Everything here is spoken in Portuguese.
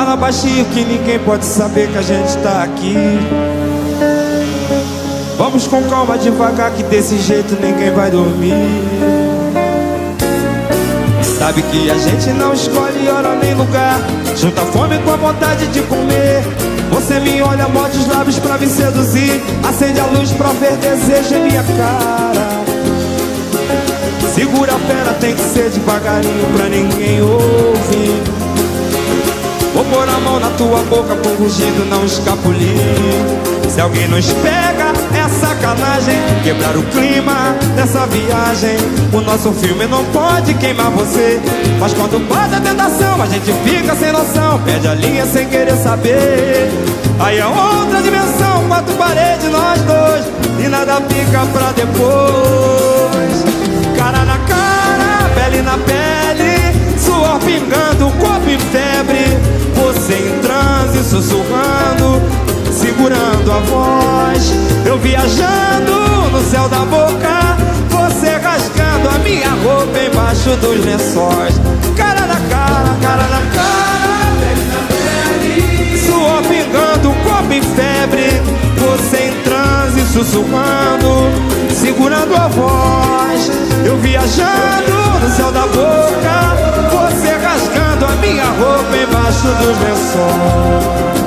fala baixinho que ninguém pode saber que a gente tá aqui. Vamos com calma, devagar, que desse jeito ninguém vai dormir. Sabe que a gente não escolhe hora nem lugar, junta a fome com a vontade de comer. Você me olha, morde os lábios pra me seduzir, acende a luz pra ver desejo em minha cara. Segura a pena, tem que ser devagarinho pra ninguém ouvir. Vou pôr a mão na tua boca com rugido, não escapulir. Se alguém nos pega, é sacanagem quebrar o clima dessa viagem. O nosso filme não pode queimar você, mas quando bate a tentação, a gente fica sem noção, perde a linha sem querer saber. Aí é outra dimensão, quatro paredes, nós dois, e nada fica pra depois. Cara na cara, pele na pele, suor pingando, corpo em febre. Você em transe, sussurrando, segurando a voz. Eu viajando no céu da boca, você rasgando a minha roupa embaixo dos lençóis. Cara na cara, cara na cara, pele na pele, suor pingando, corpo em febre. Você em transe, sussurrando, segurando a voz. Eu viajando no céu da boca, você rasgando a minha roupa embaixo dos lençóis.